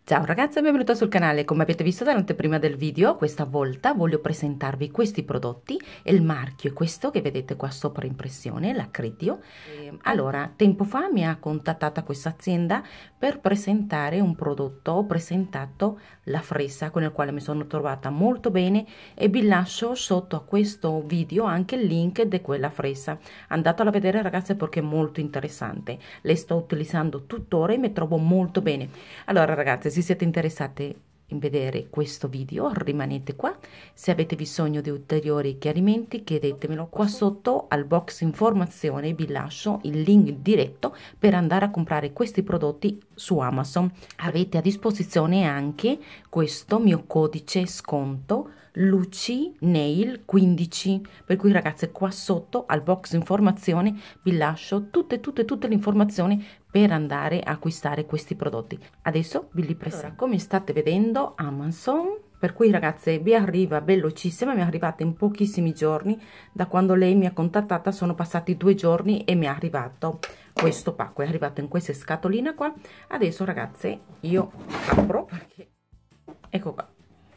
Ciao ragazzi, benvenuti sul canale. Come avete visto dall'anteprima del video, questa volta voglio presentarvi questi prodotti e il marchio è questo che vedete qua sopra impressione, la Critio. Allora, tempo fa mi ha contattata questa azienda per presentare un prodotto. Ho presentato la fresa con il quale mi sono trovata molto bene e vi lascio sotto a questo video anche il link di quella fresa. Andatela a vedere ragazzi perché è molto interessante. Le sto utilizzando tuttora e mi trovo molto bene. Allora ragazzi, se siete interessati in vedere questo video rimanete qua. Se avete bisogno di ulteriori chiarimenti chiedetemelo qua sotto al box informazione. Vi lascio il link diretto per andare a comprare questi prodotti su Amazon. Avete a disposizione anche questo mio codice sconto Luci Nail 15, per cui ragazze qua sotto al box informazione vi lascio tutte le informazioni per andare a acquistare questi prodotti. Adesso vi li presento. Come state vedendo Amazon, per cui ragazze vi arriva velocissima, mi è arrivata in pochissimi giorni. Da quando lei mi ha contattata sono passati 2 giorni e mi è arrivato questo pacco, è arrivato in questa scatolina qua. Adesso ragazze io apro perché ecco qua,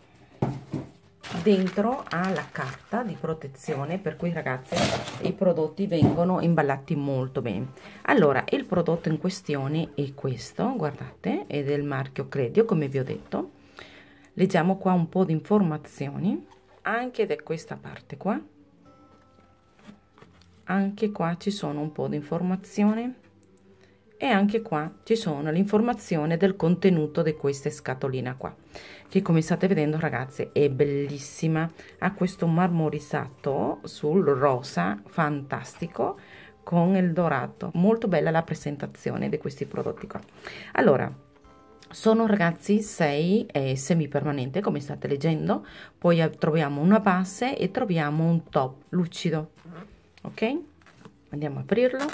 dentro ha la carta di protezione, per cui ragazze i prodotti vengono imballati molto bene. Allora il prodotto in questione è questo, guardate, è del marchio Critio come vi ho detto. Leggiamo qua un po' di informazioni anche da questa parte qua, anche qua ci sono un po' di informazioni e anche qua ci sono l'informazione del contenuto di questa scatolina qua, che come state vedendo ragazze è bellissima, ha questo marmorizzato sul rosa fantastico con il dorato. Molto bella la presentazione di questi prodotti qua. Allora sono ragazzi 6 semi permanente come state leggendo, poi troviamo una base e troviamo un top lucido. Ok, andiamo a aprirlo.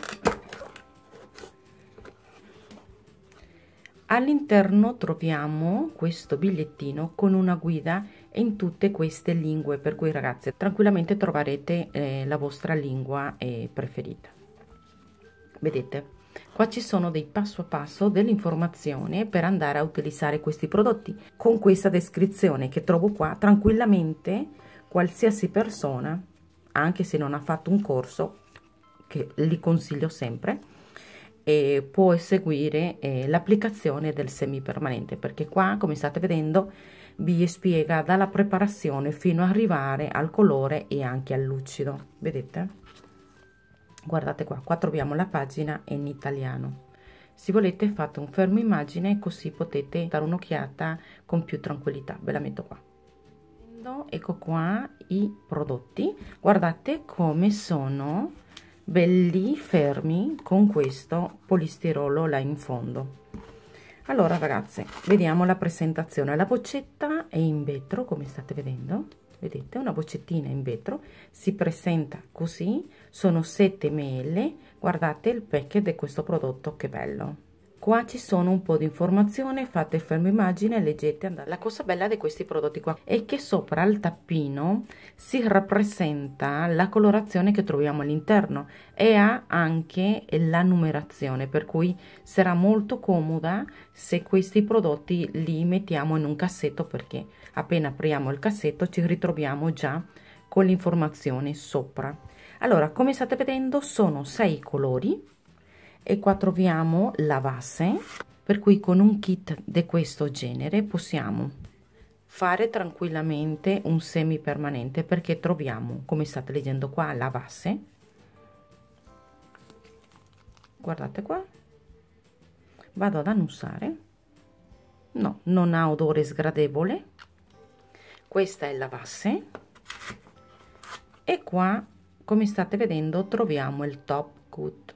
All'interno troviamo questo bigliettino con una guida in tutte queste lingue, per cui ragazze tranquillamente troverete la vostra lingua preferita. Vedete, qua ci sono dei passo a passo dell'informazione per andare a utilizzare questi prodotti. Con questa descrizione che trovo qua, tranquillamente qualsiasi persona, anche se non ha fatto un corso, che li consiglio sempre, può eseguire l'applicazione del semipermanente, perché qua come state vedendo vi spiega dalla preparazione fino ad arrivare al colore e anche al lucido. Vedete, guardate qua troviamo la pagina in italiano. Se volete fate un fermo immagine così potete dare un'occhiata con più tranquillità. Ve la metto qua. Ecco qua i prodotti, guardate come sono belli fermi con questo polistirolo là in fondo. Allora ragazze, vediamo la presentazione. La boccetta è in vetro come state vedendo, vedete, una boccettina in vetro, si presenta così, sono 7 ml. Guardate il pack di questo prodotto, che bello. Qua ci sono un po' di informazione, fate fermo immagine, leggete, andate. La cosa bella di questi prodotti qua è che sopra il tappino si rappresenta la colorazione che troviamo all'interno e ha anche la numerazione, per cui sarà molto comoda se questi prodotti li mettiamo in un cassetto, perché appena apriamo il cassetto ci ritroviamo già con l'informazione sopra. Allora, come state vedendo sono 6 colori. E qua troviamo la base, per cui con un kit di questo genere possiamo fare tranquillamente un semi permanente, perché troviamo, come state leggendo qua, la base, guardate qua, vado ad annusare, no, non ha odore sgradevole, questa è la base e qua come state vedendo troviamo il top coat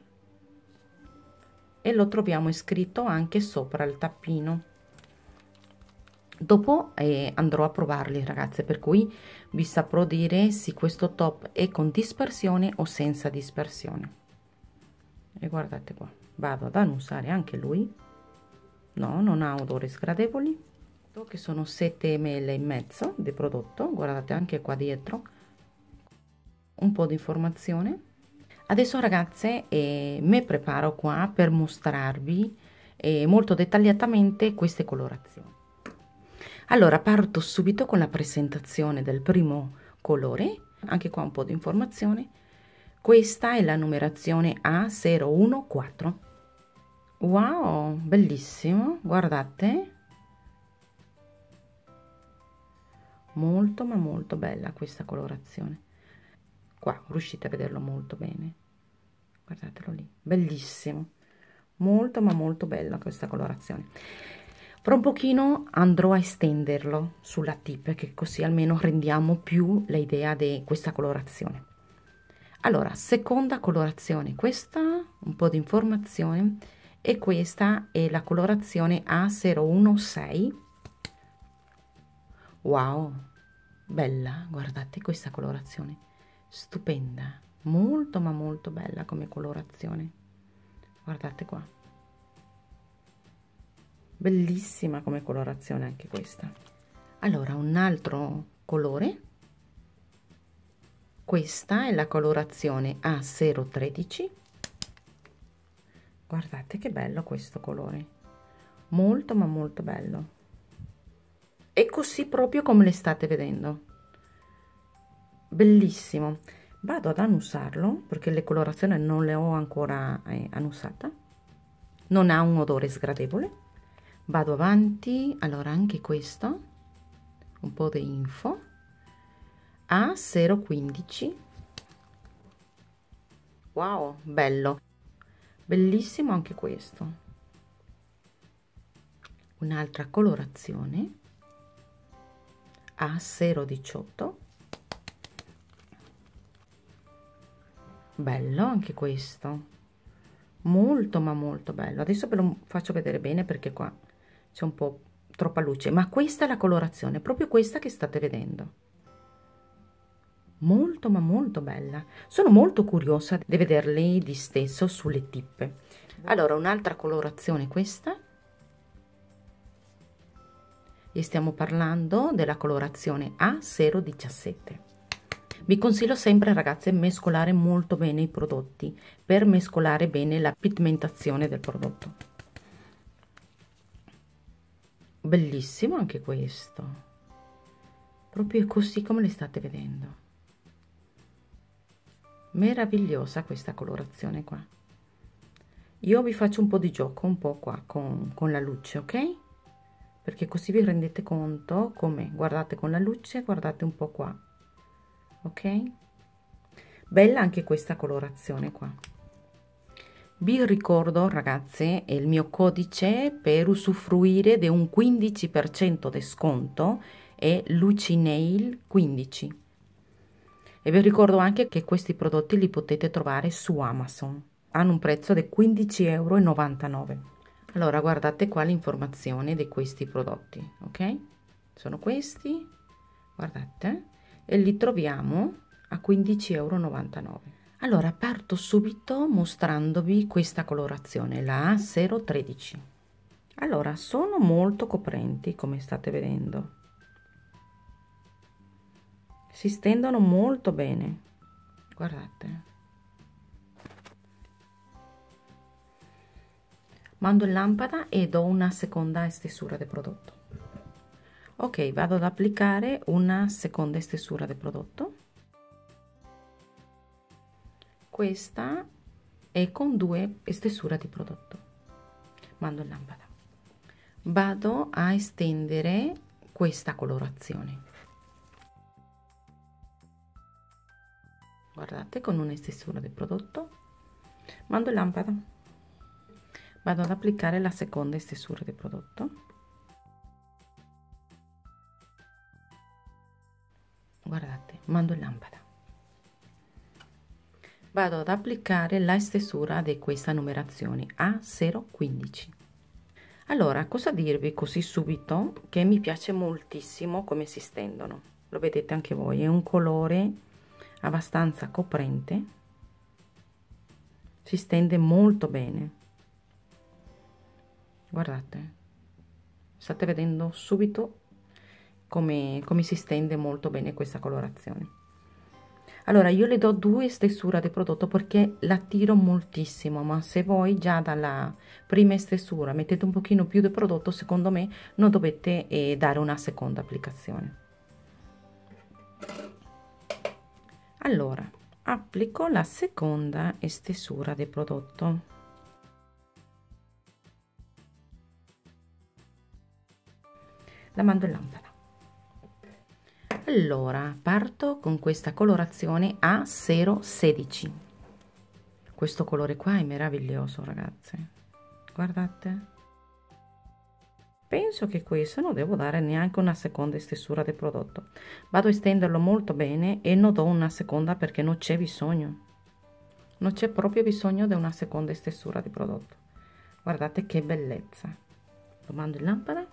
e lo troviamo scritto anche sopra il tappino. Dopo andrò a provarli ragazze, per cui vi saprò dire se questo top è con dispersione o senza dispersione. E guardate qua, vado ad annusare anche lui, no, non ha odori sgradevoli, che sono 7 ml e mezzo di prodotto. Guardate anche qua dietro un po' di informazione. Adesso ragazze mi preparo qua per mostrarvi molto dettagliatamente queste colorazioni. Allora parto subito con la presentazione del primo colore, anche qua un po' di informazione. Questa è la numerazione A014. Wow, bellissimo, guardate, molto ma molto bella questa colorazione. Qua riuscite a vederlo molto bene, guardatelo lì, bellissimo, molto ma molto bella questa colorazione. Fra un pochino andrò a estenderlo sulla tip, che così almeno rendiamo più l'idea di questa colorazione. Allora, seconda colorazione, questa un po' di informazione, e questa è la colorazione A016. Wow, bella, guardate questa colorazione, stupenda, molto ma molto bella come colorazione, guardate qua, bellissima come colorazione anche questa. Allora, un altro colore, questa è la colorazione A013. Guardate che bello questo colore, molto ma molto bello, e così proprio come le state vedendo, bellissimo. Vado ad annusarlo perché le colorazioni non le ho ancora annusata, non ha un odore sgradevole. Vado avanti. Allora, anche questo un po' di info. A015. Wow, bello, bellissimo anche questo. Un'altra colorazione, A018. Bello anche questo, molto ma molto bello. Adesso ve lo faccio vedere bene perché qua c'è un po' troppa luce, ma questa è la colorazione, proprio questa che state vedendo, molto ma molto bella. Sono molto curiosa di vederli di stesso sulle tippe. Allora, un'altra colorazione, questa, e stiamo parlando della colorazione A017. Vi consiglio sempre, ragazze, mescolare molto bene i prodotti per mescolare bene la pigmentazione del prodotto. Bellissimo anche questo, proprio così come le state vedendo, meravigliosa questa colorazione qua. Io vi faccio un po' di gioco un po' qua con la luce, ok? Perché così vi rendete conto come, guardate con la luce, guardate un po' qua, ok? Bella anche questa colorazione qua. Vi ricordo, ragazze, il mio codice per usufruire di un 15% di sconto è Lucinail 15. E vi ricordo anche che questi prodotti li potete trovare su Amazon. Hanno un prezzo di 15,99 €. Allora, guardate qua l'informazione di questi prodotti, ok? Sono questi, guardate, e li troviamo a 15,99 €. Allora, parto subito mostrandovi questa colorazione, la A013. Allora, sono molto coprenti, come state vedendo. Si stendono molto bene, guardate. Mando in lampada e do una seconda stesura del prodotto. Ok, vado ad applicare una seconda stesura del prodotto. Questa è con 2 stesure di prodotto. Mando in lampada. Vado a estendere questa colorazione. Guardate, con una stesura del prodotto. Mando in lampada. Vado ad applicare la seconda stesura del prodotto. Guardate, mando in lampada. Vado ad applicare la stesura di questa numerazione A015. Allora, cosa dirvi così subito? Che mi piace moltissimo come si stendono. Lo vedete anche voi, è un colore abbastanza coprente, si stende molto bene. Guardate, state vedendo subito come si stende molto bene questa colorazione. Allora io le do 2 stesure di prodotto perché la tiro moltissimo, ma se voi già dalla prima stesura mettete un pochino più di prodotto, secondo me non dovete dare una seconda applicazione. Allora applico la seconda stesura di prodotto. La mando in lampada. Allora parto con questa colorazione A016. Questo colore qua è meraviglioso, ragazze, guardate. Penso che questo non devo dare neanche una seconda stesura del prodotto, vado a estenderlo molto bene e non do una seconda perché non c'è bisogno, non c'è proprio bisogno di una seconda stesura di prodotto. Guardate che bellezza. Lo mando in lampada.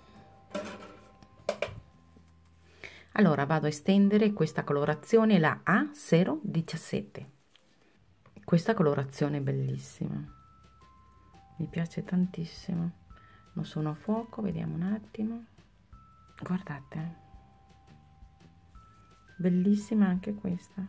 Allora vado a estendere questa colorazione, la A017. Questa colorazione è bellissima, mi piace tantissimo. Non sono a fuoco, vediamo un attimo. Guardate, bellissima anche questa.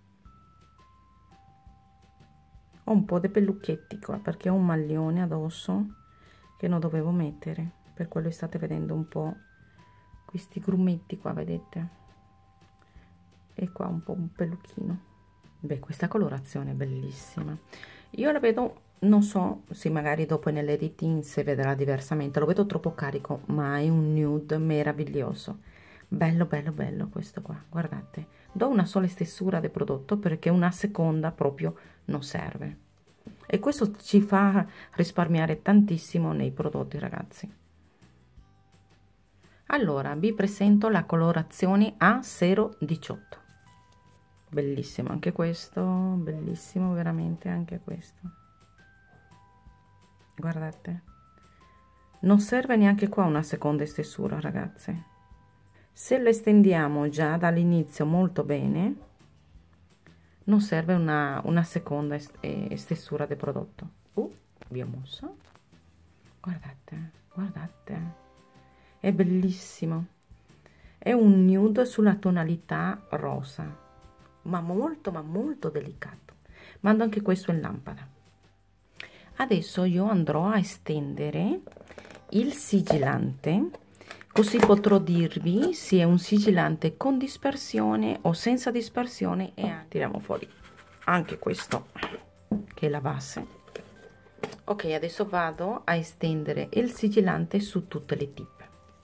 Ho un po' di pellucchetti qua perché ho un maglione addosso che non dovevo mettere, per quello state vedendo un po' questi grumetti qua, vedete, e qua un po' un pelluchino. Beh, questa colorazione è bellissima, io la vedo, non so se magari dopo nell'editing si vedrà diversamente, lo vedo troppo carico, ma è un nude meraviglioso, bello bello bello questo qua. Guardate, do una sola stesura del prodotto perché una seconda proprio non serve, e questo ci fa risparmiare tantissimo nei prodotti, ragazzi. Allora vi presento la colorazione A018, bellissimo anche questo, bellissimo veramente anche questo. Guardate, non serve neanche qua una seconda stesura, ragazze. Se lo estendiamo già dall'inizio molto bene, non serve una seconda stesura del prodotto. Vi ho mosso, guardate, guardate, è bellissimo, è un nude sulla tonalità rosa, ma molto delicato. Mando anche questo in lampada. Adesso io andrò a estendere il sigillante, così potrò dirvi se è un sigillante con dispersione o senza dispersione, e tiriamo fuori anche questo che è la base. Ok, adesso vado a estendere il sigillante su tutte le tip.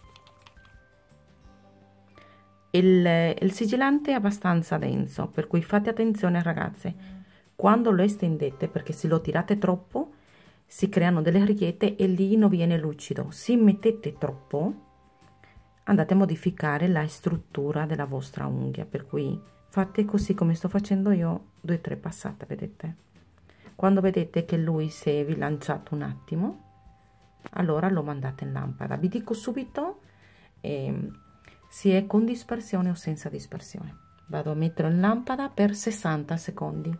Il sigillante è abbastanza denso, per cui fate attenzione, ragazze, quando lo estendete, perché se lo tirate troppo si creano delle righette e lì non viene lucido. Se mettete troppo andate a modificare la struttura della vostra unghia, per cui fate così come sto facendo io, 2-3 passate, vedete. Quando vedete che lui si è bilanciato un attimo, allora lo mandate in lampada. Vi dico subito se è con dispersione o senza dispersione. Vado a metterlo in lampada per 60 secondi.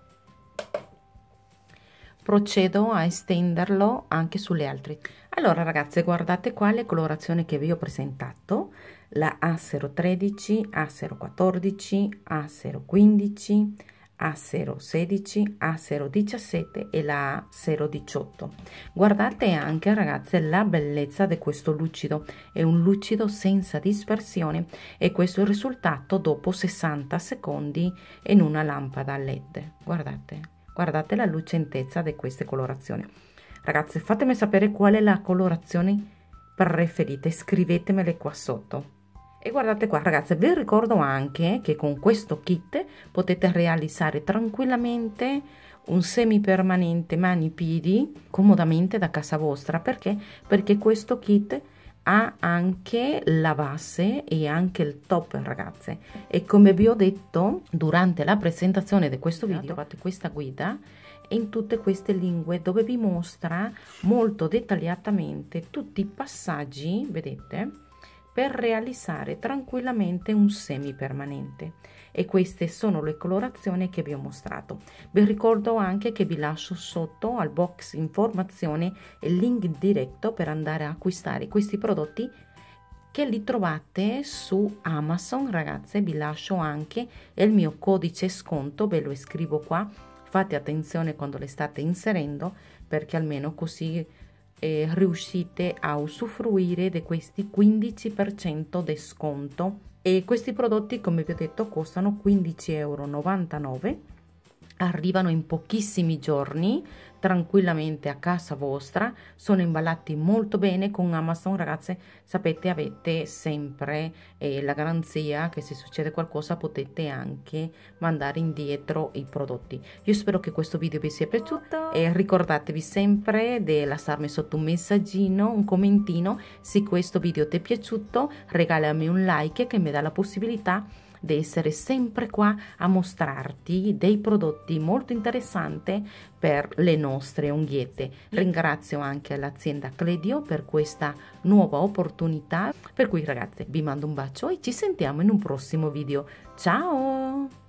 Procedo a estenderlo anche sulle altre. Allora, ragazze, guardate qua le colorazioni che vi ho presentato: la A013, A014, A015, A016, A017 e la A018. Guardate anche, ragazze, la bellezza di questo lucido, è un lucido senza dispersione, e questo è il risultato dopo 60 secondi in una lampada LED. Guardate, guardate la lucentezza di queste colorazioni. Ragazze, fatemi sapere qual è la colorazione preferita, scrivetemele qua sotto. E guardate qua, ragazze, vi ricordo anche che con questo kit potete realizzare tranquillamente un semipermanente mani-piedi comodamente da casa vostra. Perché? Perché questo kit ha anche la base e anche il top, ragazze, e come vi ho detto durante la presentazione di questo video, trovate questa guida in tutte queste lingue dove vi mostra molto dettagliatamente tutti i passaggi, vedete, per realizzare tranquillamente un semipermanente. E queste sono le colorazioni che vi ho mostrato. Vi ricordo anche che vi lascio sotto al box informazione il link diretto per andare a acquistare questi prodotti che li trovate su Amazon, ragazze. Vi lascio anche il mio codice sconto, ve lo scrivo qua, fate attenzione quando le state inserendo, perché almeno così riuscite a usufruire di questi 15% di sconto. E questi prodotti, come vi ho detto, costano 15,99 €, arrivano in pochissimi giorni tranquillamente a casa vostra, sono imballati molto bene. Con Amazon, ragazze, sapete, avete sempre la garanzia che se succede qualcosa potete anche mandare indietro i prodotti. Io spero che questo video vi sia piaciuto e ricordatevi sempre di lasciarmi sotto un messaggino, un commentino se questo video ti è piaciuto. Regalami un like che mi dà la possibilità di essere sempre qua a mostrarti dei prodotti molto interessanti per le nostre unghiette. Ringrazio anche l'azienda Cledio per questa nuova opportunità, per cui ragazze vi mando un bacio e ci sentiamo in un prossimo video. Ciao!